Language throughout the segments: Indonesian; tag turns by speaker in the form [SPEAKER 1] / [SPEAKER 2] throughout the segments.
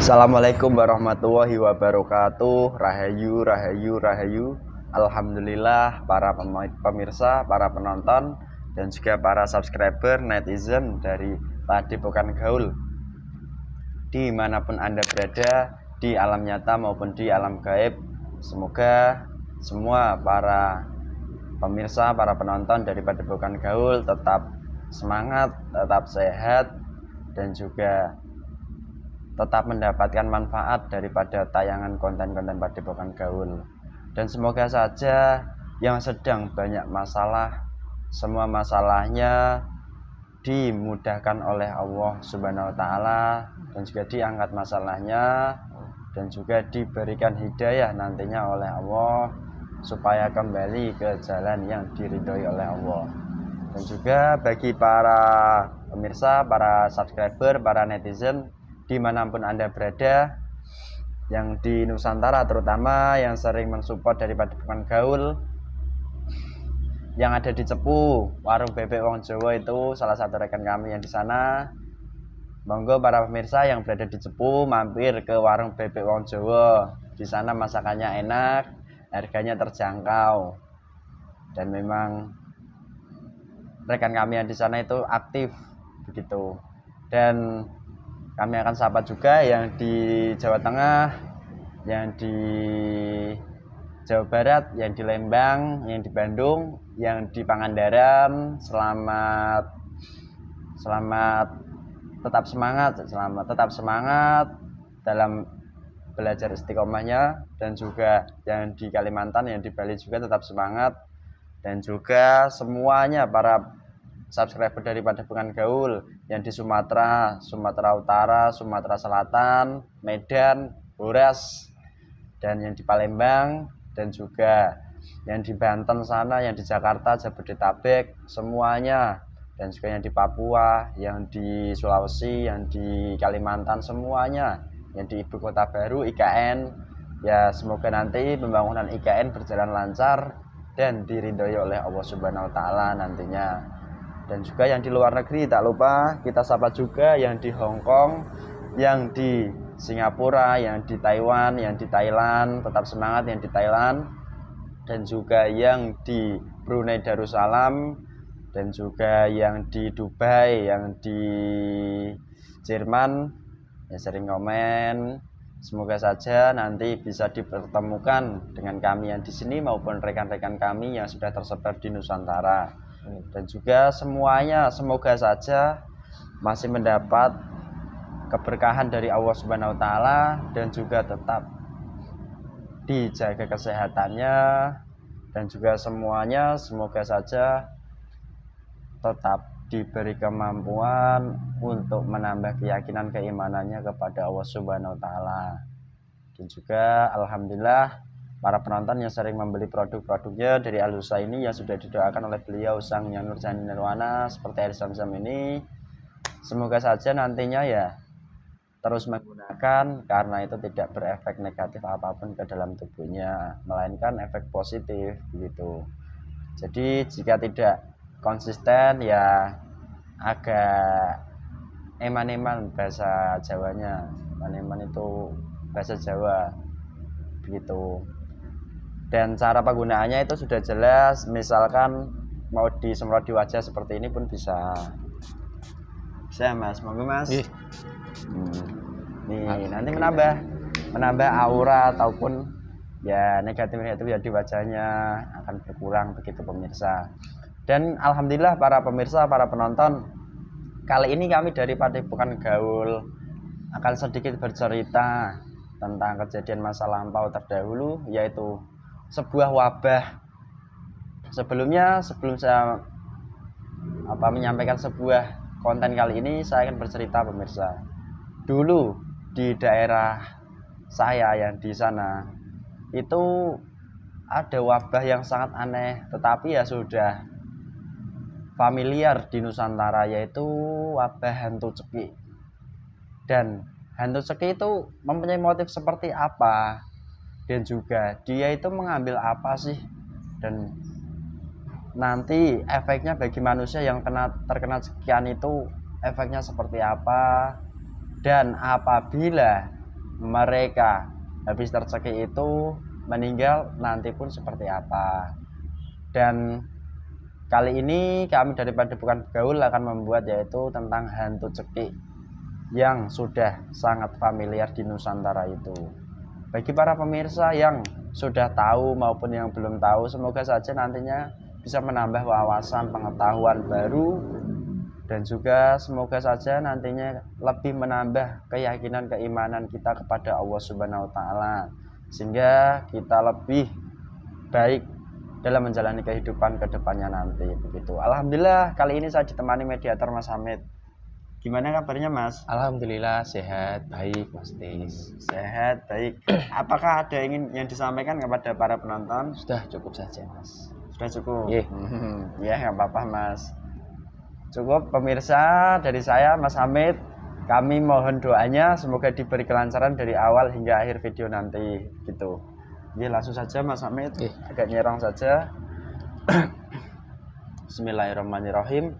[SPEAKER 1] Assalamualaikum warahmatullahi wabarakatuh. Rahayu, rahayu, rahayu. Alhamdulillah para pemirsa, para penonton, dan juga para subscriber netizen dari Padepokan Gaul dimanapun Anda berada, di alam nyata maupun di alam gaib. Semoga semua para pemirsa, para penonton dari Padepokan Gaul tetap semangat, tetap sehat, dan juga tetap mendapatkan manfaat daripada tayangan konten-konten Padepokan Gaul. Dan semoga saja yang sedang banyak masalah, semua masalahnya dimudahkan oleh Allah Subhanahu wa Ta'ala, dan juga diangkat masalahnya, dan juga diberikan hidayah nantinya oleh Allah supaya kembali ke jalan yang diridhoi oleh Allah. Dan juga bagi para pemirsa, para subscriber, para netizen dimanapun Anda berada, yang di Nusantara terutama, yang sering mensupport dari Padepokan Gaul, yang ada di Cepu, warung bebek Wong Jawa itu salah satu rekan kami yang di sana. Monggo para pemirsa yang berada di Cepu mampir ke warung bebek Wong Jawa. Di sana masakannya enak, harganya terjangkau, dan memang rekan kami yang di sana itu aktif begitu. Dan kami akan sapa juga yang di Jawa Tengah, yang di Jawa Barat, yang di Lembang, yang di Bandung, yang di Pangandaran. Selamat tetap semangat dalam belajar istiqomahnya. Dan juga yang di Kalimantan, yang di Bali juga tetap semangat. Dan juga semuanya para subscriber dari Padepokan Gaul yang di Sumatera Utara, Sumatera Selatan, Medan, Flores, dan yang di Palembang, dan juga yang di Banten sana, yang di Jakarta, Jabodetabek, semuanya, dan juga yang di Papua, yang di Sulawesi, yang di Kalimantan, semuanya, yang di Ibu Kota Baru, IKN. Ya, semoga nanti pembangunan IKN berjalan lancar dan diridhoi oleh Allah Subhanahu wa Ta'ala nantinya. Dan juga yang di luar negeri, tak lupa kita sapa juga yang di Hong Kong, yang di Singapura, yang di Taiwan, yang di Thailand, tetap semangat yang di Thailand. Dan juga yang di Brunei Darussalam, dan juga yang di Dubai, yang di Jerman, yang sering komen. Semoga saja nanti bisa dipertemukan dengan kami yang di sini maupun rekan-rekan kami yang sudah tersebar di Nusantara. Dan juga semuanya semoga saja masih mendapat keberkahan dari Allah Subhanahu wa Ta'ala, dan juga tetap dijaga kesehatannya, dan juga semuanya semoga saja tetap diberi kemampuan untuk menambah keyakinan keimanannya kepada Allah Subhanahu wa Ta'ala. Dan juga alhamdulillah para penonton yang sering membeli produk-produknya dari Al-Husa ini, yang sudah didoakan oleh beliau Sang Yang Nurjani Nirwana seperti air zam-zam ini, semoga saja nantinya ya terus menggunakan, karena itu tidak berefek negatif apapun ke dalam tubuhnya, melainkan efek positif begitu. Jadi jika tidak konsisten ya agak eman-eman bahasa Jawanya. Eman-eman itu bahasa Jawa begitu. Dan cara penggunaannya itu sudah jelas, misalkan mau disemprot di wajah seperti ini pun bisa Mas, monggo Mas. Nih nanti menambah aura ataupun ya negatif ya di wajahnya akan berkurang begitu pemirsa. Dan alhamdulillah para pemirsa, para penonton, kali ini kami dari Padepokan Gaul akan sedikit bercerita tentang kejadian masa lampau terdahulu, yaitu sebuah wabah. Sebelum saya menyampaikan sebuah konten kali ini, saya akan bercerita pemirsa. Dulu di daerah saya yang di sana itu ada wabah yang sangat aneh, tetapi ya sudah familiar di Nusantara, yaitu wabah hantu ceki. Dan hantu ceki itu mempunyai motif seperti apa, dan juga dia itu mengambil apa sih, dan nanti efeknya bagi manusia yang terkena cekian itu efeknya seperti apa. Dan apabila mereka habis tercekik itu meninggal nanti pun seperti apa. Dan kali ini kami dari Padepokan Gaul akan membuat yaitu tentang hantu cekik yang sudah sangat familiar di Nusantara itu. Bagi para pemirsa yang sudah tahu maupun yang belum tahu, semoga saja nantinya bisa menambah wawasan pengetahuan baru, dan juga semoga saja nantinya lebih menambah keyakinan keimanan kita kepada Allah Subhanahu wa taala, sehingga kita lebih baik dalam menjalani kehidupan ke depannya nanti begitu. Alhamdulillah kali ini saya ditemani mediator Mas Hamid. Gimana kabarnya Mas?
[SPEAKER 2] Alhamdulillah sehat, baik Mas Tis.
[SPEAKER 1] Sehat, baik. Apakah ada yang disampaikan kepada para penonton?
[SPEAKER 2] Sudah cukup saja Mas.
[SPEAKER 1] Sudah cukup?
[SPEAKER 2] Iya.
[SPEAKER 1] Ya nggak apa-apa Mas. Cukup pemirsa dari saya Mas Hamid. Kami mohon doanya semoga diberi kelancaran dari awal hingga akhir video nanti gitu. Ya langsung saja Mas Hamid. Agak nyerong saja. Bismillahirrahmanirrahim.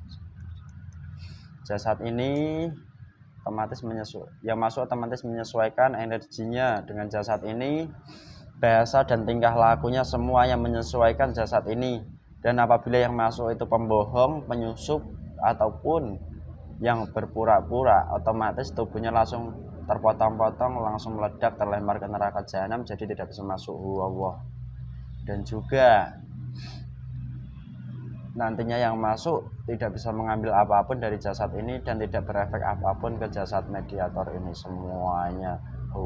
[SPEAKER 1] Jasad ini yang masuk otomatis menyesuaikan energinya dengan jasad ini. Bahasa dan tingkah lakunya semuanya menyesuaikan jasad ini. Dan apabila yang masuk itu pembohong, penyusup, ataupun yang berpura-pura, otomatis tubuhnya langsung terpotong-potong, langsung meledak, terlempar ke neraka jahanam, jadi tidak bisa masuk Allah. Dan juga nantinya yang masuk tidak bisa mengambil apapun dari jasad ini dan tidak berefek apapun ke jasad mediator ini semuanya.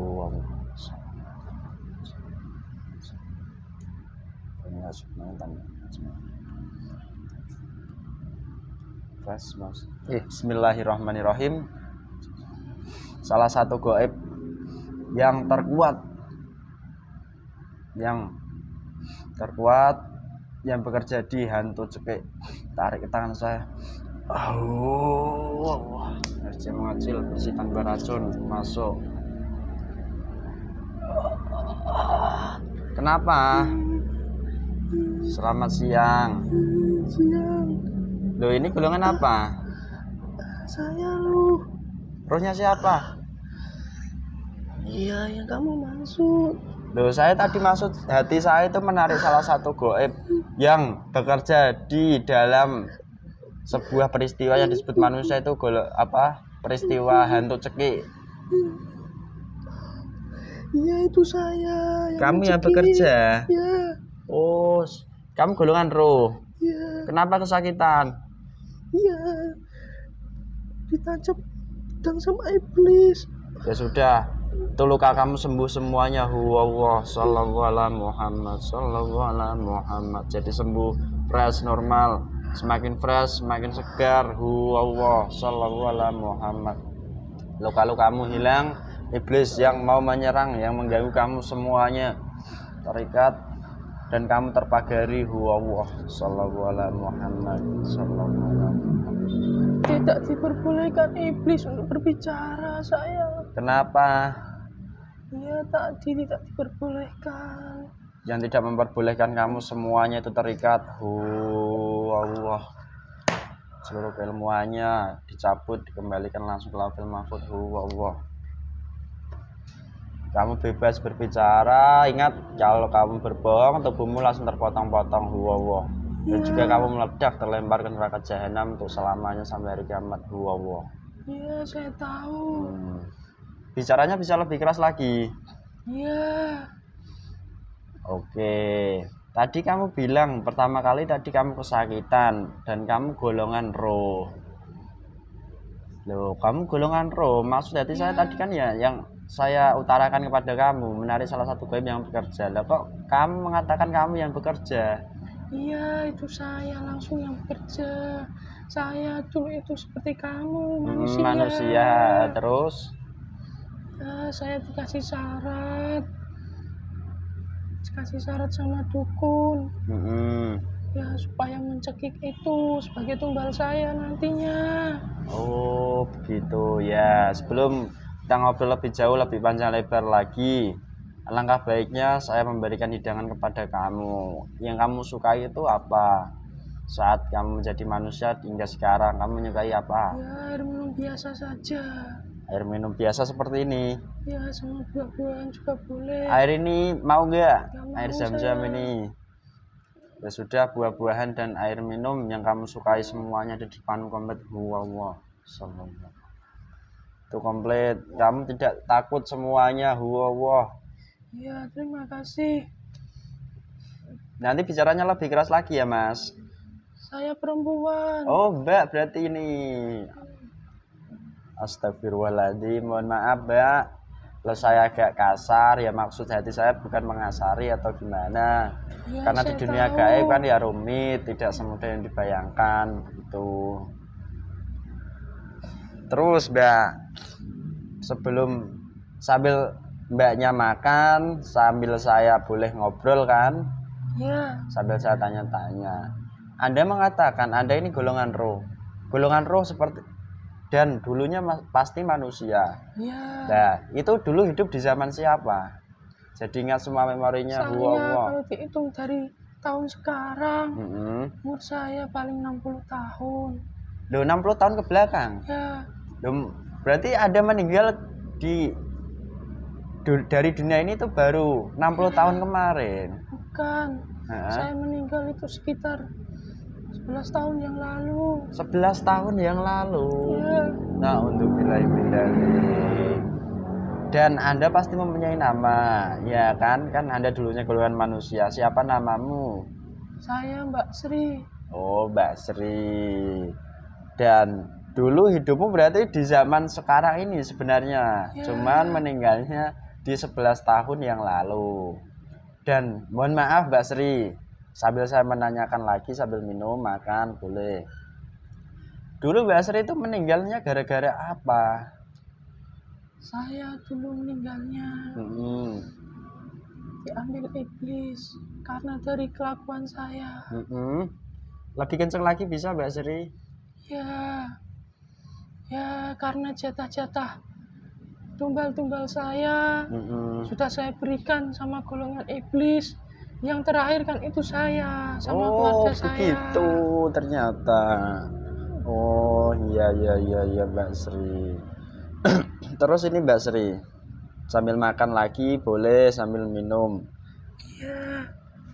[SPEAKER 1] Bismillahirrahmanirrahim. Salah satu gaib yang terkuat yang bekerja di hantu cekik. Tarik ke tangan saya. Energi mengecil, bersih tanpa racun, masuk. Kenapa? Selamat siang. Loh, ini golongan apa?
[SPEAKER 3] Saya Ruh.
[SPEAKER 1] Ruhnya siapa?
[SPEAKER 3] Iya, yang kamu maksud.
[SPEAKER 1] Loh, saya tadi maksud hati saya itu menarik salah satu gaib yang bekerja di dalam sebuah peristiwa yang disebut manusia itu peristiwa hantu cekik.
[SPEAKER 3] Iya, itu saya.
[SPEAKER 1] Kamu yang bekerja?
[SPEAKER 3] Iya.
[SPEAKER 1] Oh, kamu golongan roh.
[SPEAKER 3] Iya.
[SPEAKER 1] Kenapa kesakitan?
[SPEAKER 3] Iya. Ditancap pedang sama iblis.
[SPEAKER 1] Ya sudah, itu luka kamu sembuh semuanya. Allah sallallahu alaihi Muhammad sallallahu alaihi Muhammad. Jadi sembuh, fresh, normal, semakin fresh, semakin segar. Allah sallallahu alaihi Muhammad. Luka-lukamu hilang, iblis yang mau menyerang, yang mengganggu kamu semuanya terikat dan kamu terpagari. Allah sallallahu alaihi Muhammad sallallahu alaihi Muhammad.
[SPEAKER 3] Tidak diperbolehkan iblis untuk berbicara, saya.
[SPEAKER 1] Kenapa?
[SPEAKER 3] Iya, tadi tidak diperbolehkan.
[SPEAKER 1] Yang tidak memperbolehkan kamu semuanya itu terikat. Allah. Seluruh keilmuannya dicabut, dikembalikan langsung ke lauhul mahfuz. Allah. Kamu bebas berbicara. Ingat, kalau kamu berbohong, tubuhmu langsung terpotong-potong. Allah. Dan juga kamu meledak, terlempar ke neraka jahanam untuk selamanya sampai hari kiamat. Allah.
[SPEAKER 3] Iya, saya tahu.
[SPEAKER 1] Bicaranya bisa lebih keras lagi.
[SPEAKER 3] Iya.
[SPEAKER 1] Oke. Tadi kamu bilang pertama kali tadi kamu kesakitan dan kamu golongan roh. Loh, kamu golongan roh. Maksud hati saya tadi kan ya yang saya utarakan kepada kamu, menarik salah satu gaib yang bekerja. Lah kok kamu mengatakan kamu yang bekerja?
[SPEAKER 3] Iya, itu saya langsung yang bekerja. Saya dulu itu seperti kamu, manusia.
[SPEAKER 1] Manusia, terus?
[SPEAKER 3] Saya dikasih syarat. Dikasih syarat sama dukun. Ya, supaya mencekik itu sebagai tumbal saya nantinya.
[SPEAKER 1] Oh, begitu ya. Sebelum kita ngobrol lebih jauh, lebih panjang lebar lagi, alangkah baiknya saya memberikan hidangan kepada kamu. Yang kamu sukai itu apa? Saat kamu menjadi manusia hingga sekarang, kamu menyukai apa?
[SPEAKER 3] Ya, air minum biasa saja.
[SPEAKER 1] Air minum biasa seperti ini.
[SPEAKER 3] Ya, sama buah-buahan juga boleh.
[SPEAKER 1] Air ini mau nggak?
[SPEAKER 3] Nggak mau,
[SPEAKER 1] Air zam-zam
[SPEAKER 3] saya.
[SPEAKER 1] ini. Ya sudah, buah-buahan dan air minum yang kamu sukai semuanya di depan komplit. Wow, sallallahu. Itu komplit. Kamu tidak takut semuanya. Wow.
[SPEAKER 3] Iya, terima kasih.
[SPEAKER 1] Nanti bicaranya lebih keras lagi ya, Mas.
[SPEAKER 3] Saya perempuan.
[SPEAKER 1] Oh, Mbak, berarti ini. Astagfirullahaladzim, mohon maaf, Mbak. Kalau saya agak kasar, ya maksud hati saya bukan mengasari atau gimana.
[SPEAKER 3] Ya,
[SPEAKER 1] Karena di
[SPEAKER 3] saya
[SPEAKER 1] dunia
[SPEAKER 3] tahu.
[SPEAKER 1] gaib kan ya rumit, tidak semudah yang dibayangkan gitu. Terus, Mbak, sebelum sambil Mbaknya makan, sambil saya boleh ngobrol kan?
[SPEAKER 3] Ya,
[SPEAKER 1] Sambil saya tanya-tanya. Anda mengatakan Anda ini golongan roh. Golongan roh seperti dan dulunya pasti manusia.
[SPEAKER 3] ya.
[SPEAKER 1] Nah, itu dulu hidup di zaman siapa? Jadi ingat semua memorinya.
[SPEAKER 3] Saya kalau dihitung dari tahun sekarang, umur saya paling 60 tahun.
[SPEAKER 1] Loh, 60 tahun ke belakang.
[SPEAKER 3] Ya,
[SPEAKER 1] Loh, berarti Anda meninggal dari dunia ini tuh baru 60 tahun kemarin.
[SPEAKER 3] bukan. Saya meninggal itu sekitar 11 tahun yang lalu.
[SPEAKER 1] 11 tahun yang lalu.
[SPEAKER 3] Ya,
[SPEAKER 1] Nah, untuk dan Anda pasti mempunyai nama, ya kan? Kan Anda dulunya golongan manusia. Siapa namamu?
[SPEAKER 3] saya Mbak Sri.
[SPEAKER 1] Oh, Mbak Sri. Dan dulu hidupmu berarti di zaman sekarang ini sebenarnya.
[SPEAKER 3] Ya.
[SPEAKER 1] Cuman meninggalnya di 11 tahun yang lalu. Dan mohon maaf Mbak Sri, sambil saya menanyakan lagi sambil minum, makan, boleh. Dulu Mbak Sri itu meninggalnya gara-gara apa?
[SPEAKER 3] Saya dulu meninggalnya diambil iblis karena dari kelakuan saya.
[SPEAKER 1] Lebih kenceng lagi bisa Mbak Sri?
[SPEAKER 3] Ya karena jatah-jatah tumbal-tumbal saya sudah saya berikan sama golongan iblis. Yang terakhir kan itu saya sama keluarga saya. Oh,
[SPEAKER 1] begitu ternyata. Oh, iya Mbak Sri. Terus ini Mbak Sri, sambil makan lagi boleh, sambil minum.
[SPEAKER 3] Iya.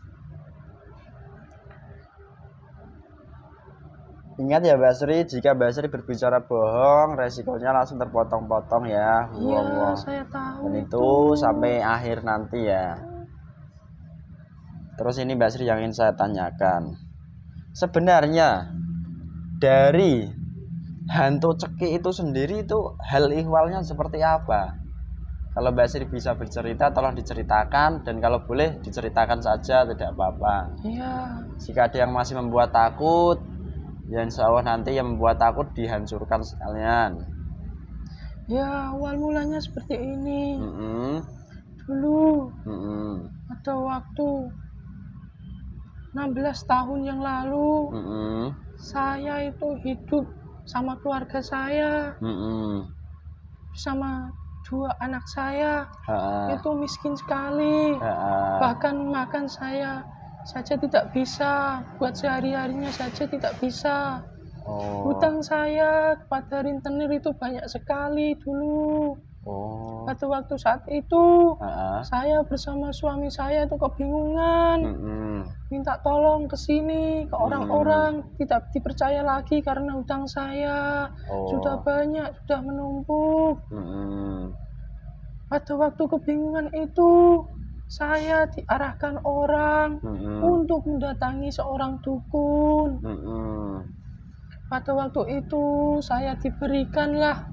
[SPEAKER 1] Ingat ya Mbak Sri, jika Mbak Sri berbicara bohong, resikonya langsung terpotong-potong ya.
[SPEAKER 3] Iya, saya tahu.
[SPEAKER 1] Dan itu sampai akhir nanti ya. Terus ini Mbak Sri yang ingin saya tanyakan. Sebenarnya dari hantu ceki itu sendiri itu hal ihwalnya seperti apa? Kalau Mbak Sri bisa bercerita, tolong diceritakan. Dan kalau boleh diceritakan saja, tidak apa-apa.
[SPEAKER 3] Iya.
[SPEAKER 1] Jika ada yang masih membuat takut, ya insya Allah nanti yang membuat takut dihancurkan sekalian.
[SPEAKER 3] Ya, awal mulanya seperti ini. Dulu ada waktu 16 tahun yang lalu, saya itu hidup sama keluarga saya, bersama 2 anak saya. Itu miskin sekali, bahkan makan saya saja tidak bisa, buat sehari-harinya saja tidak bisa. Hutang saya kepada rentenir itu banyak sekali dulu. Pada waktu saat itu saya bersama suami saya itu kebingungan, minta tolong ke sini ke orang-orang, tidak dipercaya lagi karena hutang saya sudah banyak, sudah menumpuk. Pada waktu kebingungan itu saya diarahkan orang untuk mendatangi seorang dukun. Pada waktu itu saya diberikanlah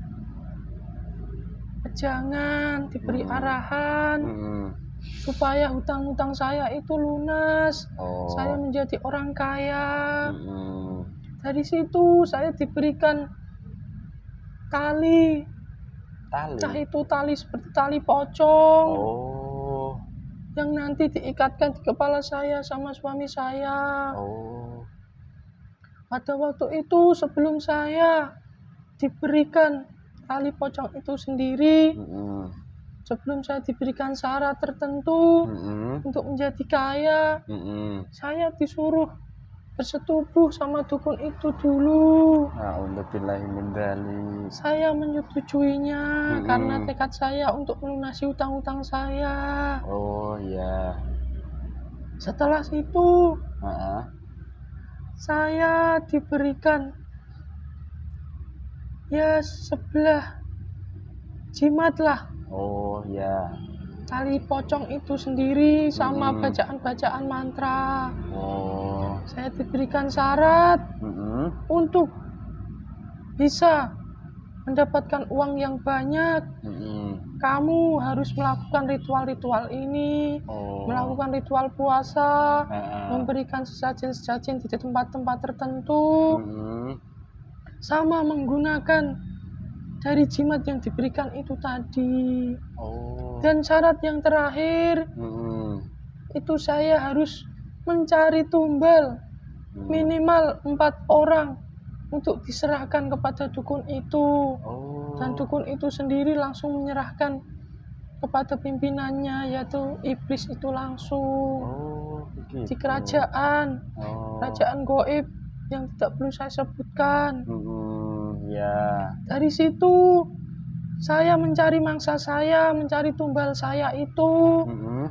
[SPEAKER 3] pejangan, diberi arahan supaya hutang-hutang saya itu lunas, saya menjadi orang kaya. Dari situ saya diberikan tali, entah itu tali seperti tali pocong, yang nanti diikatkan di kepala saya sama suami saya. Pada waktu itu sebelum saya diberikan tali pocong itu sendiri, sebelum saya diberikan syarat tertentu untuk menjadi kaya, saya disuruh bersetubuh sama dukun itu dulu.
[SPEAKER 1] Alhamdulillah min dzalik.
[SPEAKER 3] Saya menyetujuinya karena tekad saya untuk melunasi utang-utang saya.
[SPEAKER 1] Oh iya.
[SPEAKER 3] Setelah itu, saya diberikan ya sebelah jimat lah.
[SPEAKER 1] Oh iya.
[SPEAKER 3] Tali pocong itu sendiri sama bacaan-bacaan mantra.
[SPEAKER 1] Oh.
[SPEAKER 3] Saya diberikan syarat untuk bisa mendapatkan uang yang banyak. Kamu harus melakukan ritual-ritual ini, melakukan ritual puasa, memberikan sesajen-sesajen di tempat-tempat tertentu, sama menggunakan dari jimat yang diberikan itu tadi. Dan syarat yang terakhir itu saya harus mencari tumbal minimal 4 orang untuk diserahkan kepada dukun itu. Dan dukun itu sendiri langsung menyerahkan kepada pimpinannya, yaitu iblis itu langsung. Di kerajaan gaib yang tidak perlu saya sebutkan. Dari situ saya mencari mangsa saya, mencari tumbal saya itu.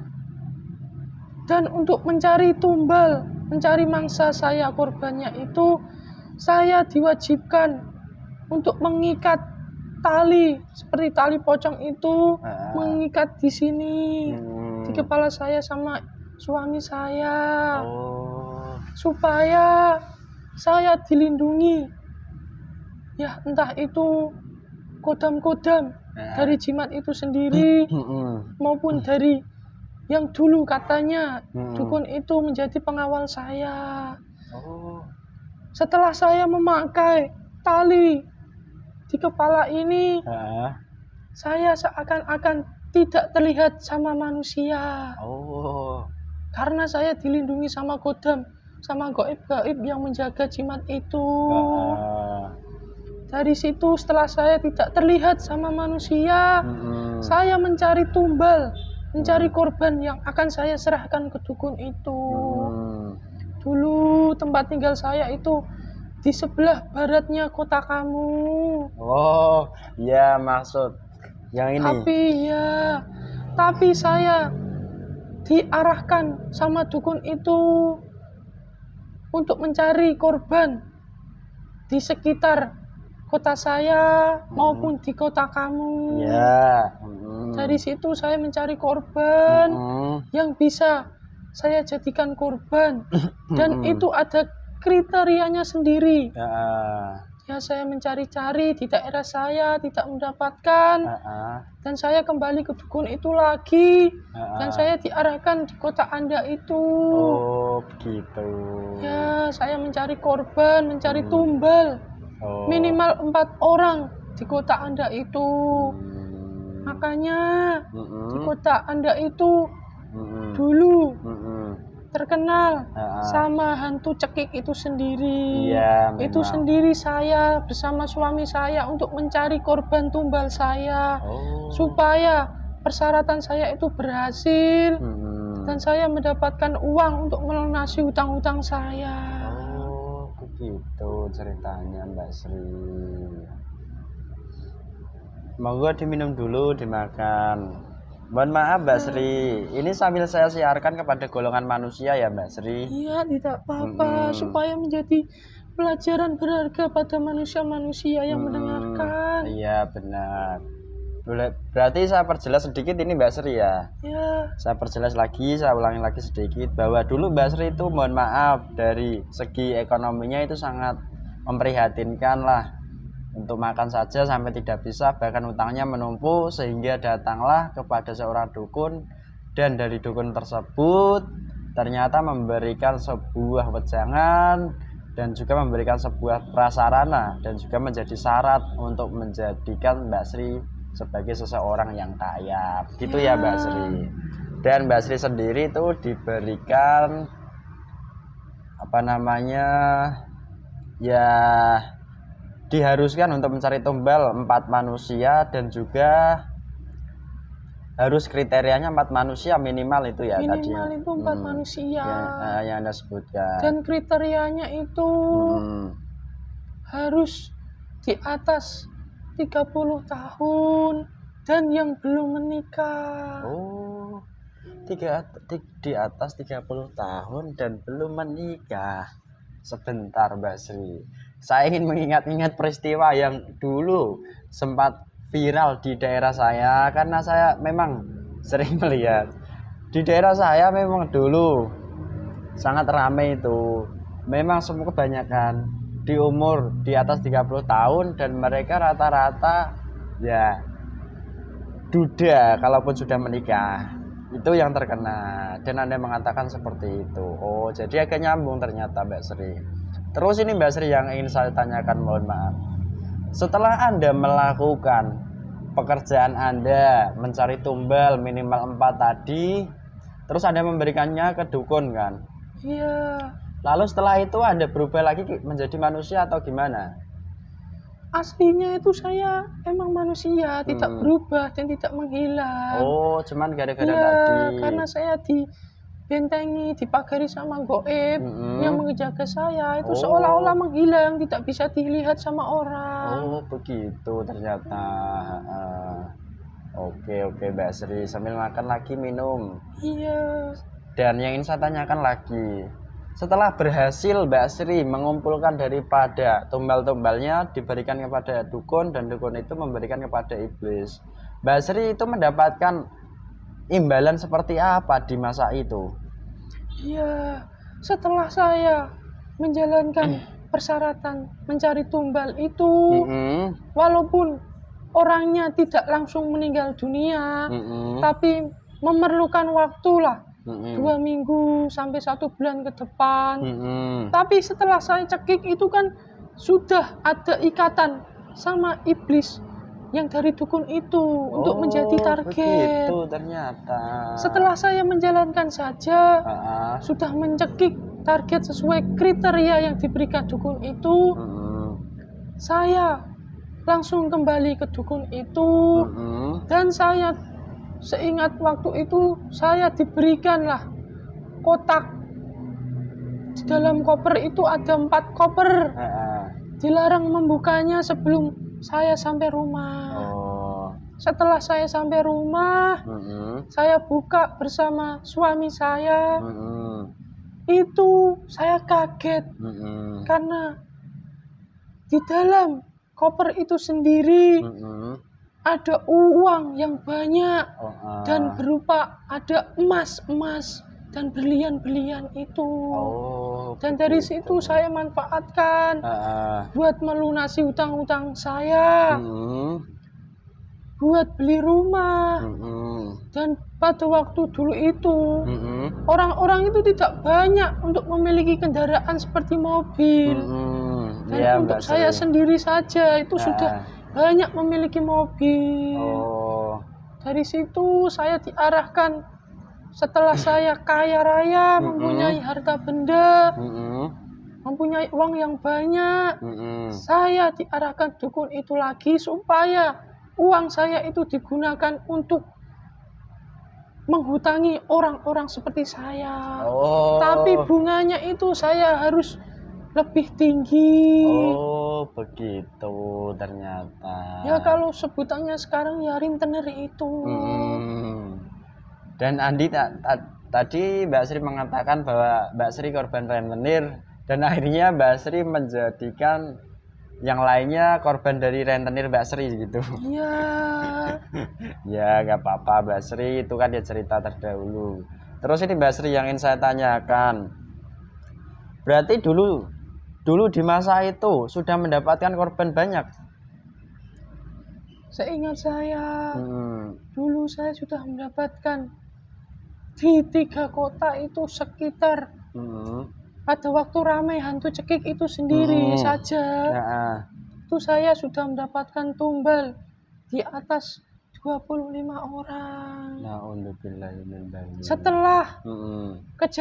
[SPEAKER 3] Dan untuk mencari tumbal, mencari mangsa saya, korbannya itu, saya diwajibkan untuk mengikat tali seperti tali pocong itu, mengikat di sini di kepala saya sama suami saya, supaya saya dilindungi. Ya entah itu kodam-kodam dari jimat itu sendiri maupun dari yang dulu katanya dukun itu menjadi pengawal saya. Setelah saya memakai tali di kepala ini, saya seakan-akan tidak terlihat sama manusia. Karena saya dilindungi sama kodam, sama gaib-gaib yang menjaga jimat itu. Dari situ setelah saya tidak terlihat sama manusia, saya mencari tumbal, mencari korban yang akan saya serahkan ke dukun itu. Dulu tempat tinggal saya itu di sebelah baratnya kota kamu.
[SPEAKER 1] Oh, ya maksud yang ini.
[SPEAKER 3] Tapi saya diarahkan sama dukun itu untuk mencari korban di sekitar kota saya maupun di kota kamu. Dari situ saya mencari korban yang bisa saya jadikan korban, dan itu ada kriterianya sendiri. Ya saya mencari-cari di daerah saya tidak mendapatkan, dan saya kembali ke dukun itu lagi, dan saya diarahkan di kota Anda itu.
[SPEAKER 1] Oh begitu.
[SPEAKER 3] Ya saya mencari korban, mencari tumbal minimal 4 orang di kota Anda itu. Makanya di kota Anda itu dulu terkenal sama hantu cekik itu sendiri. Itu sendiri saya bersama suami saya untuk mencari korban tumbal saya, supaya persyaratan saya itu berhasil dan saya mendapatkan uang untuk melunasi hutang-hutang saya.
[SPEAKER 1] Begitu ceritanya Mbak Sri. Monggo diminum dulu, dimakan. Mohon maaf Mbak Sri, ini sambil saya siarkan kepada golongan manusia ya Mbak Sri.
[SPEAKER 3] Iya, tidak apa-apa, supaya menjadi pelajaran berharga pada manusia-manusia yang mendengarkan.
[SPEAKER 1] Iya benar. Berarti saya perjelas sedikit ini Mbak Sri ya. Saya perjelas lagi, saya ulangi lagi sedikit, bahwa dulu Mbak Sri itu mohon maaf dari segi ekonominya itu sangat memprihatinkan lah. Untuk makan saja sampai tidak bisa, bahkan utangnya menumpuk, sehingga datanglah kepada seorang dukun, dan dari dukun tersebut ternyata memberikan sebuah wejangan dan juga memberikan sebuah prasarana dan juga menjadi syarat untuk menjadikan Mbak Sri sebagai seseorang yang kaya. Begitu ya Mbak Sri. Dan Mbak Sri sendiri itu diberikan diharuskan untuk mencari tumbal 4 manusia dan juga harus kriterianya 4 manusia minimal itu ya tadi.
[SPEAKER 3] Minimal itu 4 manusia.
[SPEAKER 1] Yang Anda sebutkan.
[SPEAKER 3] Dan kriterianya itu harus di atas 30 tahun dan yang belum menikah.
[SPEAKER 1] Oh, di atas 30 tahun dan belum menikah. Sebentar Mbak Sri, saya ingin mengingat-ingat peristiwa yang dulu sempat viral di daerah saya, karena saya memang sering melihat di daerah saya. Memang dulu sangat ramai itu, memang semua kebanyakan di umur di atas 30 tahun dan mereka rata-rata ya duda kalaupun sudah menikah, itu yang terkena. Dan Anda mengatakan seperti itu. Oh, jadi agak nyambung ternyata Mbak Sri. Terus ini Mbak Sri yang ingin saya tanyakan, mohon maaf. Setelah Anda melakukan pekerjaan Anda mencari tumbal minimal 4 tadi, terus Anda memberikannya ke dukun kan?
[SPEAKER 3] Iya.
[SPEAKER 1] Lalu setelah itu Anda berubah lagi menjadi manusia atau gimana?
[SPEAKER 3] Aslinya itu saya emang manusia, tidak berubah dan tidak menghilang.
[SPEAKER 1] Oh, cuman gara-gara
[SPEAKER 3] tadi. Karena saya dibentengi, dipagari sama goib yang menjaga saya. Itu seolah-olah menghilang, tidak bisa dilihat sama orang.
[SPEAKER 1] Oh, begitu ternyata. Oke, Mbak Sri. Sambil makan lagi minum.
[SPEAKER 3] Iya.
[SPEAKER 1] Dan yang ingin saya tanyakan lagi, setelah berhasil Mbak Sri mengumpulkan daripada tumbal-tumbalnya diberikan kepada dukun dan dukun itu memberikan kepada iblis, Mbak Sri itu mendapatkan imbalan seperti apa di masa itu?
[SPEAKER 3] Iya, setelah saya menjalankan persyaratan mencari tumbal itu, walaupun orangnya tidak langsung meninggal dunia, tapi memerlukan waktu lah. 2 minggu sampai 1 bulan ke depan. Tapi setelah saya cekik itu kan sudah ada ikatan sama iblis yang dari dukun itu untuk menjadi target.
[SPEAKER 1] Begitu ternyata.
[SPEAKER 3] Setelah saya menjalankan saja, sudah mencekik target sesuai kriteria yang diberikan dukun itu, saya langsung kembali ke dukun itu, dan saya seingat waktu itu saya diberikanlah kotak. Di dalam koper itu ada 4 koper. Dilarang membukanya sebelum saya sampai rumah. Setelah saya sampai rumah, saya buka bersama suami saya. Itu saya kaget karena di dalam koper itu sendiri ada uang yang banyak dan berupa ada emas dan berlian-berlian itu. Dan dari situ saya manfaatkan buat melunasi hutang-hutang saya, buat beli rumah. Dan pada waktu dulu itu orang-orang itu tidak banyak untuk memiliki kendaraan seperti mobil. Dan untuk saya sendiri saja itu sudah banyak memiliki mobil. Dari situ saya diarahkan, setelah saya kaya raya, mempunyai harta benda, mempunyai uang yang banyak, saya diarahkan dukun itu lagi supaya uang saya itu digunakan untuk menghutangi orang-orang seperti saya. Tapi bunganya itu saya harus lebih tinggi.
[SPEAKER 1] Begitu ternyata.
[SPEAKER 3] Ya kalau sebutannya sekarang ya rentenir itu.
[SPEAKER 1] Dan Andi tadi Mbak Sri mengatakan bahwa Mbak Sri korban rentenir, dan akhirnya Mbak Sri menjadikan yang lainnya korban dari rentenir Mbak Sri gitu.
[SPEAKER 3] Iya.
[SPEAKER 1] Ya gak apa-apa Mbak Sri, itu kan dia cerita terdahulu. Terus ini Mbak Sri yang ingin saya tanyakan, berarti dulu di masa itu sudah mendapatkan korban banyak?
[SPEAKER 3] Seingat saya, dulu saya sudah mendapatkan di 3 kota itu sekitar pada waktu ramai hantu cekik itu sendiri saja. Itu saya sudah mendapatkan tumbal di atas 25 orang. Setelah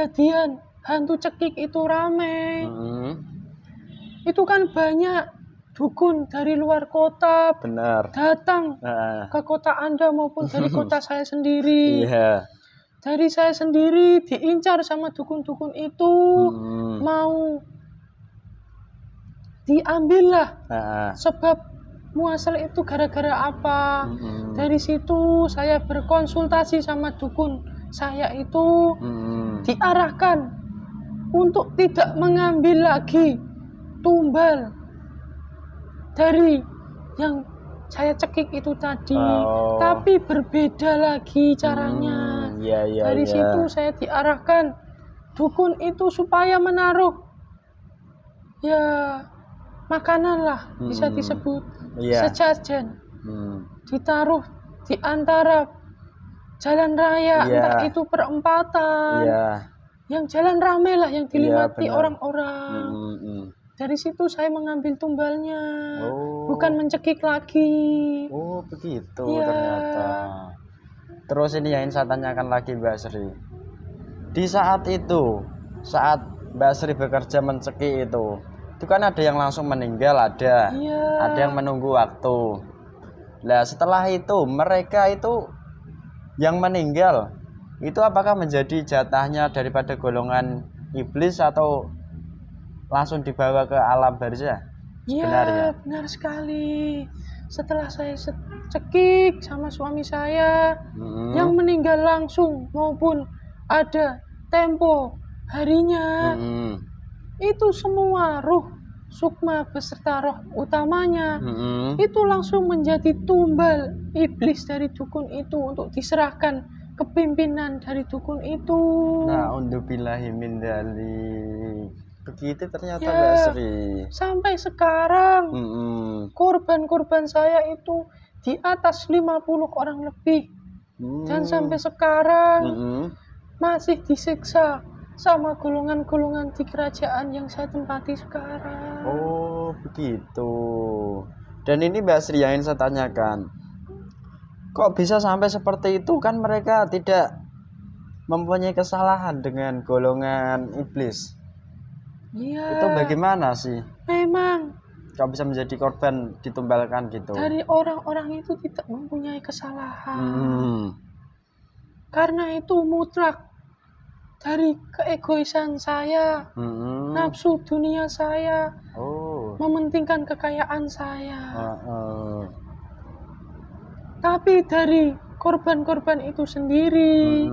[SPEAKER 3] kejadian hantu cekik itu ramai, itu kan banyak dukun dari luar kota
[SPEAKER 1] benar
[SPEAKER 3] datang ke kota Anda maupun dari kota saya sendiri.
[SPEAKER 1] Iya.
[SPEAKER 3] Dari saya sendiri diincar sama dukun-dukun itu, mau diambillah. Sebab muasal itu gara-gara apa? Dari situ saya berkonsultasi sama dukun saya itu, diarahkan untuk tidak mengambil lagi tumbal dari yang saya cekik itu tadi, tapi berbeda lagi caranya. Dari situ saya diarahkan dukun itu supaya menaruh ya makanan lah, bisa disebut sejajan, ditaruh di antara jalan raya, entah itu perempatan, yang jalan ramai lah, yang dilewati orang-orang. Dari situ saya mengambil tumbalnya, bukan mencekik lagi.
[SPEAKER 1] Oh begitu ternyata. Terus ini yang saya tanyakan lagi Mbak Sri. Di saat itu, saat Mbak Sri bekerja mencekik itu kan ada yang langsung meninggal, ada yang menunggu waktu. Nah setelah itu mereka itu yang meninggal itu apakah menjadi jatahnya daripada golongan iblis atau langsung dibawa ke alam barzah?
[SPEAKER 3] Iya, benar sekali. Setelah saya cekik sama suami saya, yang meninggal langsung maupun ada tempo harinya, itu semua ruh sukma beserta roh utamanya itu langsung menjadi tumbal iblis dari dukun itu untuk diserahkan ke pimpinan dari dukun itu.
[SPEAKER 1] Nah, undubillahi min dzalik. Begitu ternyata Mbak Sri.
[SPEAKER 3] Sampai sekarang korban-korban saya itu di atas 50 orang lebih. Dan sampai sekarang masih disiksa sama golongan-golongan di kerajaan yang saya tempati sekarang.
[SPEAKER 1] Oh begitu. Dan ini Mbak Sri yang ingin saya tanyakan, kok bisa sampai seperti itu? Kan mereka tidak mempunyai kesalahan dengan golongan iblis.
[SPEAKER 3] Iya.
[SPEAKER 1] Itu bagaimana sih?
[SPEAKER 3] Memang
[SPEAKER 1] kok bisa menjadi korban ditumbalkan gitu?
[SPEAKER 3] Dari orang-orang itu tidak mempunyai kesalahan. Karena itu mutlak dari keegoisan saya, nafsu dunia saya, mementingkan kekayaan saya. Tapi dari korban-korban itu sendiri,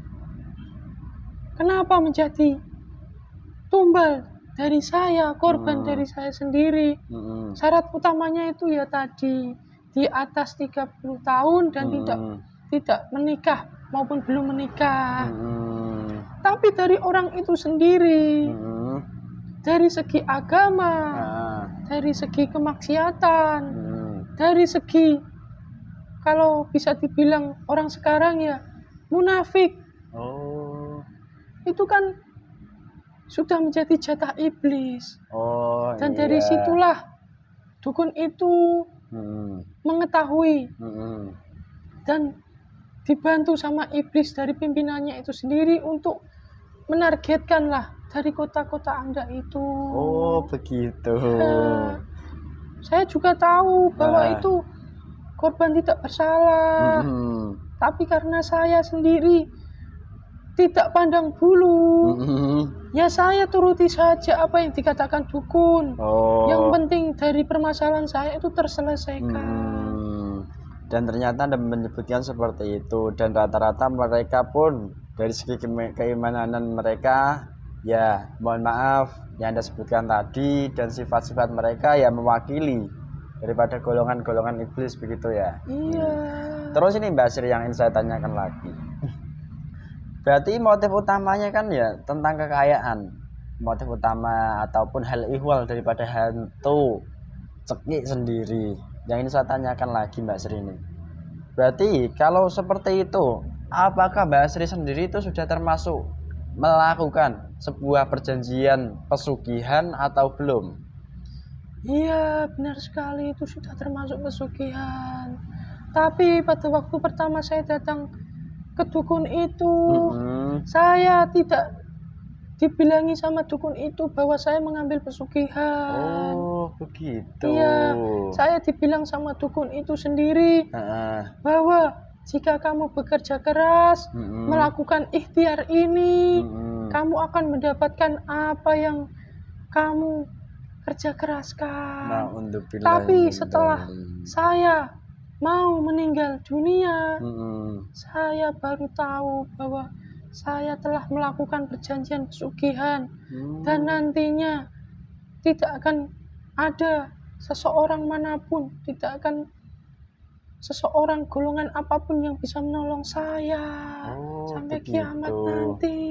[SPEAKER 3] kenapa menjadi tumbal dari saya, korban dari saya sendiri? Syarat utamanya itu ya tadi di atas 30 tahun dan tidak menikah maupun belum menikah. Tapi dari orang itu sendiri, dari segi agama, dari segi kemaksiatan, dari segi kalau bisa dibilang orang sekarang ya munafik, itu kan sudah menjadi jatah iblis. Dan dari situlah dukun itu mengetahui dan dibantu sama iblis dari pimpinannya itu sendiri untuk menargetkan lah dari kota-kota Anda itu.
[SPEAKER 1] Oh begitu.
[SPEAKER 3] Saya juga tahu bahwa itu korban tidak bersalah, tapi karena saya sendiri tidak pandang bulu, ya saya turuti saja apa yang dikatakan dukun. Yang penting dari permasalahan saya itu terselesaikan.
[SPEAKER 1] Dan ternyata Anda menyebutkan seperti itu, dan rata-rata mereka pun dari segi keimanan mereka ya mohon maaf yang Anda sebutkan tadi, dan sifat-sifat mereka ya mewakili daripada golongan-golongan iblis begitu ya.
[SPEAKER 3] Iya.
[SPEAKER 1] Terus ini Mbak Sri yang ingin saya tanyakan lagi. Berarti motif utamanya kan ya tentang kekayaan, motif utama ataupun hal ihwal daripada hantu cekik sendiri. Yang ini saya tanyakan lagi Mbak Sri ini. Berarti kalau seperti itu, apakah Mbak Sri sendiri itu sudah termasuk melakukan sebuah perjanjian pesugihan atau belum?
[SPEAKER 3] Iya, benar sekali, itu sudah termasuk pesugihan. Tapi pada waktu pertama saya datang ke dukun itu, saya tidak dibilangi sama dukun itu bahwa saya mengambil pesugihan.
[SPEAKER 1] Oh, begitu.
[SPEAKER 3] Iya, saya dibilang sama dukun itu sendiri bahwa jika kamu bekerja keras, melakukan ikhtiar ini, kamu akan mendapatkan apa yang kamu kerja keraskan.
[SPEAKER 1] Nah,
[SPEAKER 3] tapi setelah saya mau meninggal dunia, saya baru tahu bahwa saya telah melakukan perjanjian pesugihan dan nantinya tidak akan ada seseorang manapun, tidak akan seseorang golongan apapun yang bisa menolong saya sampai kiamat nanti.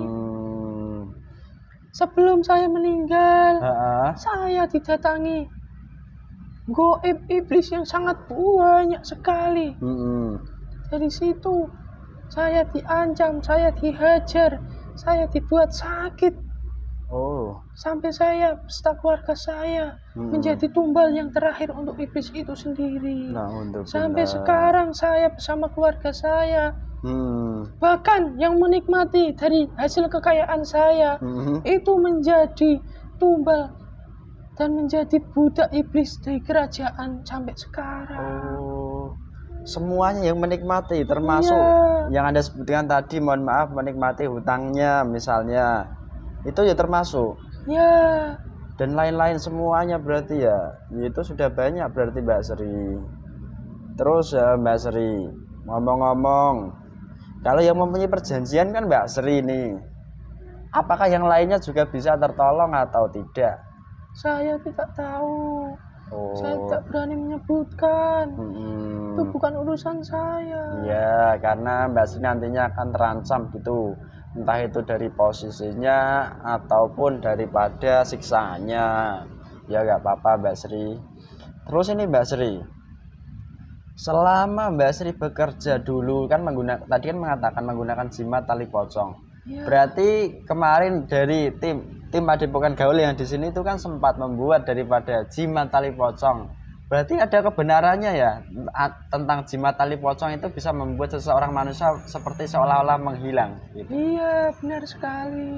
[SPEAKER 3] Sebelum saya meninggal, saya didatangi goib iblis yang sangat banyak sekali. Dari situ saya diancam, saya dihajar, saya dibuat sakit. Sampai saya beserta keluarga saya menjadi tumbal yang terakhir untuk iblis itu sendiri. Sampai sekarang saya bersama keluarga saya, bahkan yang menikmati dari hasil kekayaan saya itu menjadi tumbal dan menjadi budak iblis dari kerajaan sampai sekarang.
[SPEAKER 1] Semuanya yang menikmati, termasuk yang Anda sebutkan tadi, mohon maaf, menikmati hutangnya misalnya, itu ya termasuk. Dan lain-lain semuanya berarti ya, itu sudah banyak berarti Mbak Sri. Terus ya Mbak Sri, ngomong-ngomong, kalau yang mempunyai perjanjian kan Mbak Sri nih, apakah yang lainnya juga bisa tertolong atau tidak?
[SPEAKER 3] Saya tidak tahu. Saya tidak berani menyebutkan. Itu bukan urusan saya.
[SPEAKER 1] Iya, karena Mbak Sri nantinya akan terancam gitu, entah itu dari posisinya ataupun daripada siksaannya. Ya nggak apa-apa Mbak Sri. Terus ini Mbak Sri, selama Mbak Sri bekerja dulu kan tadi kan mengatakan menggunakan jimat tali pocong. Berarti kemarin dari tim Padepokan Gaul yang di sini itu kan sempat membuat daripada jimat tali pocong. Berarti ada kebenarannya ya tentang jimat tali pocong itu bisa membuat seseorang manusia seperti seolah-olah menghilang gitu.
[SPEAKER 3] Iya, benar sekali.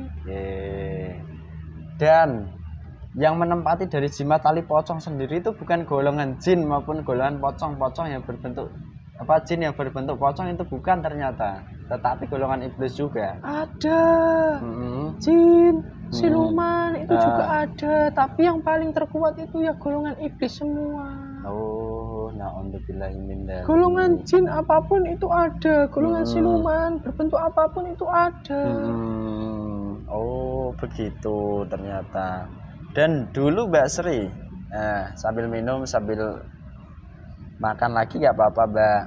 [SPEAKER 1] Dan yang menempati dari jimat tali pocong sendiri itu bukan golongan jin maupun golongan pocong-pocong yang berbentuk jin yang berbentuk pocong, itu bukan ternyata, tetapi golongan iblis juga ada.
[SPEAKER 3] Jin, siluman itu juga ada, tapi yang paling terkuat itu ya golongan iblis semua. Golongan jin apapun itu ada, golongan siluman berbentuk apapun itu ada.
[SPEAKER 1] Begitu ternyata. Dan dulu Mbak Sri, sambil minum sambil makan lagi nggak apa-apa Mbak?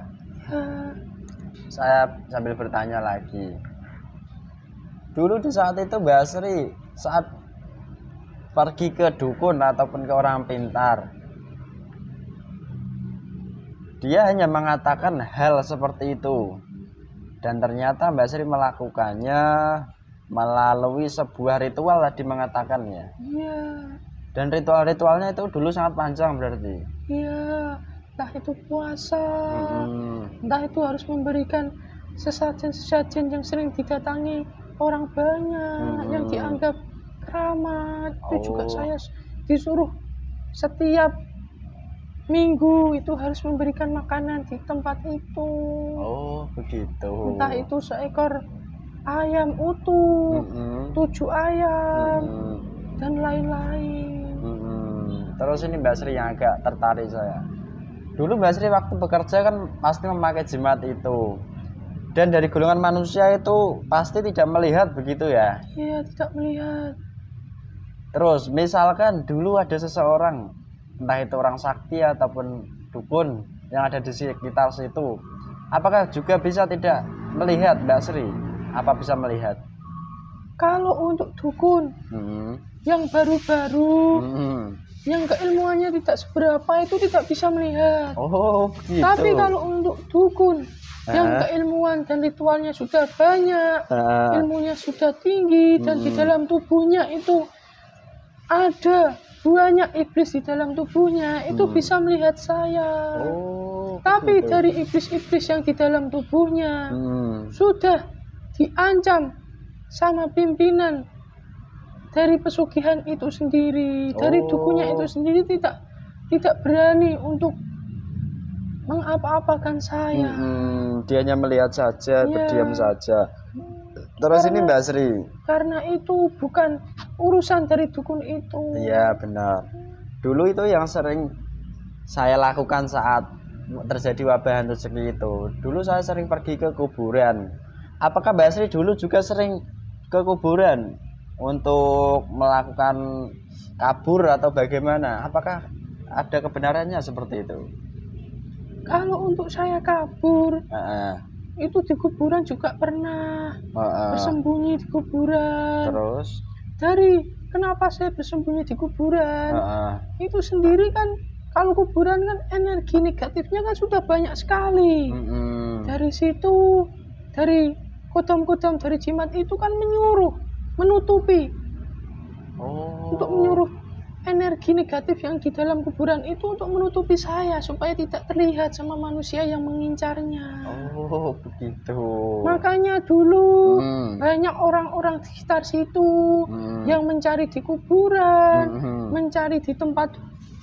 [SPEAKER 1] Saya sambil bertanya lagi. Dulu di saat itu Mbak Sri saat pergi ke dukun ataupun ke orang pintar, dia hanya mengatakan hal seperti itu, dan ternyata Mbak Sri melakukannya melalui sebuah ritual tadi mengatakannya. Dan ritual-ritualnya itu dulu sangat panjang berarti.
[SPEAKER 3] Entah itu puasa, entah itu harus memberikan sesajen-sesajen yang sering didatangi orang banyak, yang dianggap keramat. Itu juga saya disuruh setiap minggu itu harus memberikan makanan di tempat itu.
[SPEAKER 1] Begitu.
[SPEAKER 3] Entah itu seekor ayam utuh, 7 ayam, dan lain-lain.
[SPEAKER 1] Terus ini Mbak Sri yang agak tertarik saya. Dulu Mbak Sri waktu bekerja kan pasti memakai jimat itu, dan dari golongan manusia itu pasti tidak melihat begitu ya?
[SPEAKER 3] Iya, tidak melihat.
[SPEAKER 1] Terus misalkan dulu ada seseorang, entah itu orang sakti ataupun dukun yang ada di sekitar situ, apakah juga bisa tidak melihat Mbak Sri? Apa bisa melihat?
[SPEAKER 3] Kalau untuk dukun yang baru-baru, yang keilmuannya tidak seberapa, itu tidak bisa melihat.
[SPEAKER 1] Begitu.
[SPEAKER 3] Tapi kalau untuk dukun yang keilmuan dan ritualnya sudah banyak, ilmunya sudah tinggi, dan di dalam tubuhnya itu ada banyak iblis di dalam tubuhnya, itu bisa melihat saya. Tapi begitu. Dari iblis-iblis yang di dalam tubuhnya sudah diancam sama pimpinan dari pesugihan itu sendiri, dari dukunya itu sendiri tidak berani untuk mengapa-apakan saya.
[SPEAKER 1] Dia hanya melihat saja, berdiam saja. Terus ini Mbak Sri,
[SPEAKER 3] karena itu bukan urusan dari dukun itu.
[SPEAKER 1] Iya benar. Dulu itu yang sering saya lakukan saat terjadi wabah hantu seki itu. Dulu saya sering pergi ke kuburan. Apakah Mbak Sri dulu juga sering ke kuburan untuk melakukan kabur atau bagaimana? Apakah ada kebenarannya seperti itu?
[SPEAKER 3] Kalau untuk saya kabur, itu di kuburan juga pernah bersembunyi di kuburan.
[SPEAKER 1] Terus?
[SPEAKER 3] Kenapa saya bersembunyi di kuburan? Itu sendiri kan, kalau kuburan kan energi negatifnya kan sudah banyak sekali. Dari situ, dari kodam-kodam dari jimat itu kan menutupi, untuk menyuruh energi negatif yang di dalam kuburan itu untuk menutupi saya supaya tidak terlihat sama manusia yang mengincarnya.
[SPEAKER 1] Oh begitu.
[SPEAKER 3] Makanya dulu banyak orang-orang di sekitar situ yang mencari di kuburan, mencari di tempat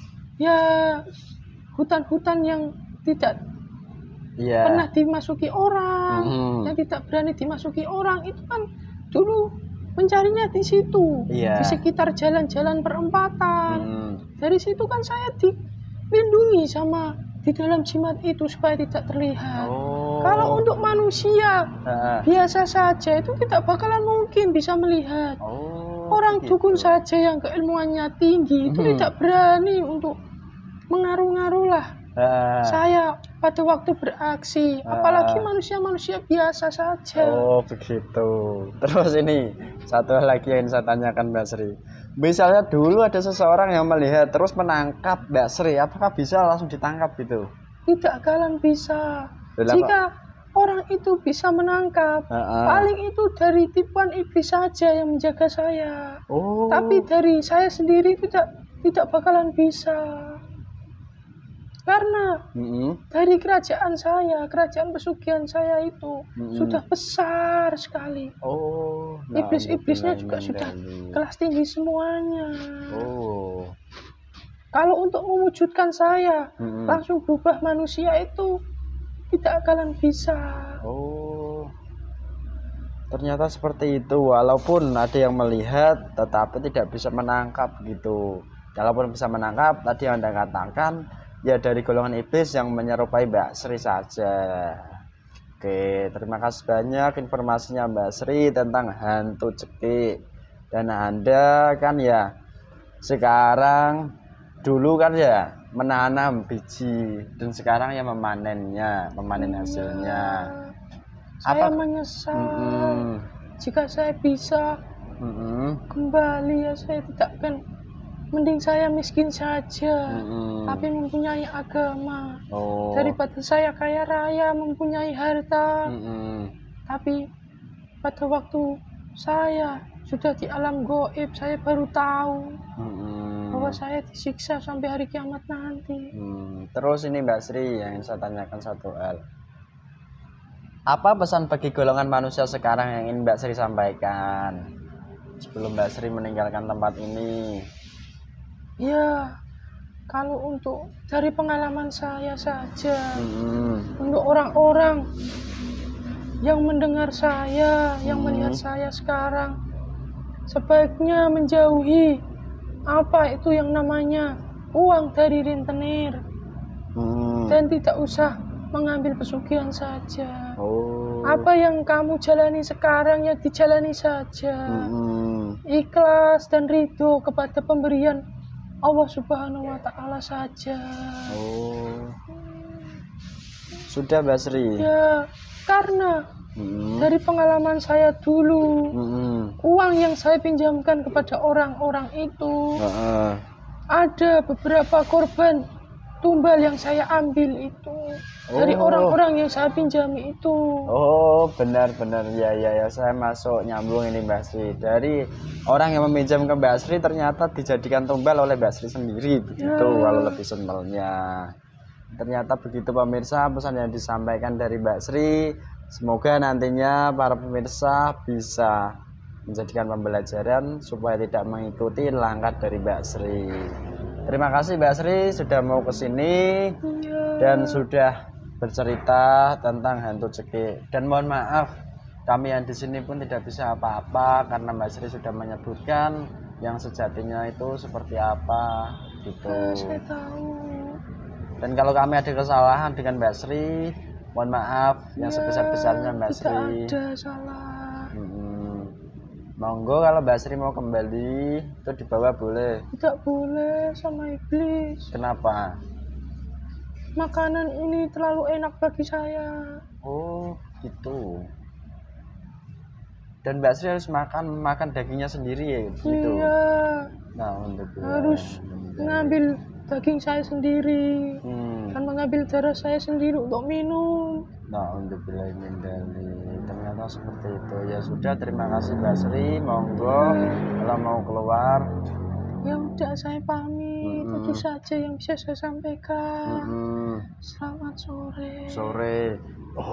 [SPEAKER 3] hutan-hutan yang tidak pernah dimasuki orang, yang tidak berani dimasuki orang, itu kan dulu mencarinya di situ, di sekitar jalan-jalan perempatan. Dari situ kan saya dilindungi sama di dalam jimat itu supaya tidak terlihat. Kalau untuk manusia biasa saja itu tidak bakalan mungkin bisa melihat. Orang dukun saja yang keilmuannya tinggi itu tidak berani untuk mengaruh-ngaruh lah saya pada waktu beraksi, apalagi manusia-manusia biasa saja.
[SPEAKER 1] Oh begitu. Terus ini satu hal lagi yang saya tanyakan Mbak Sri, misalnya dulu ada seseorang yang melihat terus menangkap Mbak Sri, apakah bisa langsung ditangkap gitu?
[SPEAKER 3] Tidak bakalan bisa. Jika orang itu bisa menangkap, paling itu dari tipuan iblis saja yang menjaga saya. Tapi dari saya sendiri tidak bakalan bisa. Karena dari kerajaan pesugihan saya itu sudah besar sekali. Iblis-iblisnya juga sudah kelas tinggi semuanya. Kalau untuk mewujudkan saya langsung berubah manusia itu tidak akan bisa.
[SPEAKER 1] Ternyata seperti itu. Walaupun ada yang melihat tetapi tidak bisa menangkap gitu. Walaupun bisa menangkap, tadi yang Anda katakan ya dari golongan iblis yang menyerupai Mbak Sri saja. Oke, terima kasih banyak informasinya Mbak Sri tentang hantu cekik. Dan Anda kan ya sekarang dulu kan ya menanam biji dan sekarang ya memanen hasilnya.
[SPEAKER 3] Saya menyesal jika saya bisa kembali ya, saya tidak akan. Mending saya miskin saja, tapi mempunyai agama. Daripada saya kaya raya, mempunyai harta. Tapi pada waktu saya sudah di alam gaib, saya baru tahu bahwa saya disiksa sampai hari kiamat nanti.
[SPEAKER 1] Terus ini Mbak Sri yang saya tanyakan satu hal. Apa pesan bagi golongan manusia sekarang yang ingin Mbak Sri sampaikan sebelum Mbak Sri meninggalkan tempat ini?
[SPEAKER 3] Ya, kalau untuk dari pengalaman saya saja, untuk orang-orang yang mendengar saya, yang melihat saya sekarang, sebaiknya menjauhi apa itu yang namanya uang dari rentenir, dan tidak usah mengambil pesugihan saja. Apa yang kamu jalani sekarang ya dijalani saja, ikhlas dan ridho kepada pemberian Allah Subhanahu wa Ta'ala saja.
[SPEAKER 1] Sudah Mbak Sri?
[SPEAKER 3] Ya, karena dari pengalaman saya dulu, uang yang saya pinjamkan kepada orang-orang itu, ada beberapa korban tumbal yang saya ambil itu dari orang-orang yang saya pinjami itu.
[SPEAKER 1] Benar-benar ya saya masuk nyambung ini Mbak Sri. Dari orang yang meminjam ke Mbak Sri ternyata dijadikan tumbal oleh Mbak Sri sendiri begitu. Kalau lebih simpelnya ternyata begitu pemirsa pesan yang disampaikan dari Mbak Sri. Semoga nantinya para pemirsa bisa menjadikan pembelajaran supaya tidak mengikuti langkah dari Mbak Sri. Terima kasih Mbak Sri sudah mau ke sini dan sudah bercerita tentang hantu cekik. Dan mohon maaf, kami yang di sini pun tidak bisa apa-apa karena Mbak Sri sudah menyebutkan yang sejatinya itu seperti apa gitu.
[SPEAKER 3] Saya tahu.
[SPEAKER 1] Dan kalau kami ada kesalahan dengan Mbak Sri, mohon maaf yang sebesar-besarnya Mbak Sri.
[SPEAKER 3] Tidak ada salah.
[SPEAKER 1] Monggo kalau Mbak Sri mau kembali itu dibawa boleh.
[SPEAKER 3] Tidak boleh sama iblis.
[SPEAKER 1] Kenapa?
[SPEAKER 3] Makanan ini terlalu enak bagi saya.
[SPEAKER 1] Oh gitu. Dan Mbak Sri harus makan dagingnya sendiri ya gitu.
[SPEAKER 3] Iya.
[SPEAKER 1] Nah untuk
[SPEAKER 3] harus mengambil daging saya sendiri dan mengambil darah saya sendiri untuk minum.
[SPEAKER 1] Nah untuk ternyata seperti itu. Ya sudah, terima kasih Mbak Sri. Monggo kalau mau keluar.
[SPEAKER 3] Ya udah, saya pamit. Itu saja yang bisa saya sampaikan. Selamat sore.
[SPEAKER 1] Sore.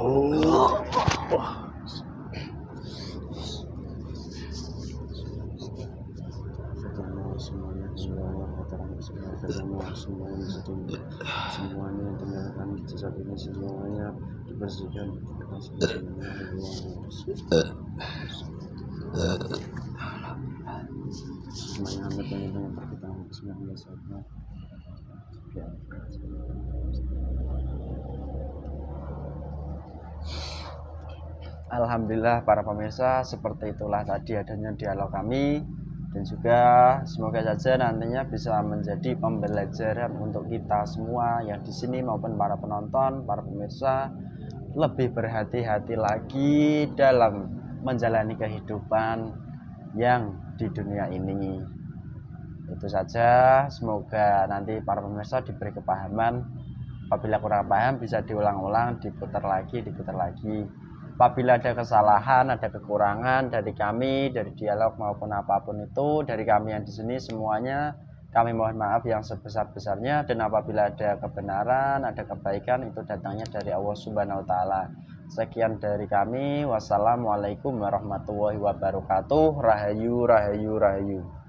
[SPEAKER 1] Semuanya yang tinggalkan jasad ini semuanya dibersihkan. Semuanya amit dengan perkataan Bismillahirrahmanirrahim. Alhamdulillah para pemirsa, seperti itulah tadi adanya dialog kami, dan juga semoga saja nantinya bisa menjadi pembelajaran untuk kita semua yang di sini maupun para penonton, para pemirsa, lebih berhati-hati lagi dalam menjalani kehidupan yang di dunia ini. Itu saja, semoga nanti para pemirsa diberi kepahaman. Apabila kurang paham bisa diulang-ulang, diputar lagi. Apabila ada kesalahan, ada kekurangan dari kami, dari dialog maupun apapun itu, dari kami yang di sini semuanya, kami mohon maaf yang sebesar-besarnya. Dan apabila ada kebenaran, ada kebaikan, itu datangnya dari Allah Subhanahu wa Ta'ala. Sekian dari kami. Wassalamualaikum warahmatullahi wabarakatuh. Rahayu, rahayu, rahayu.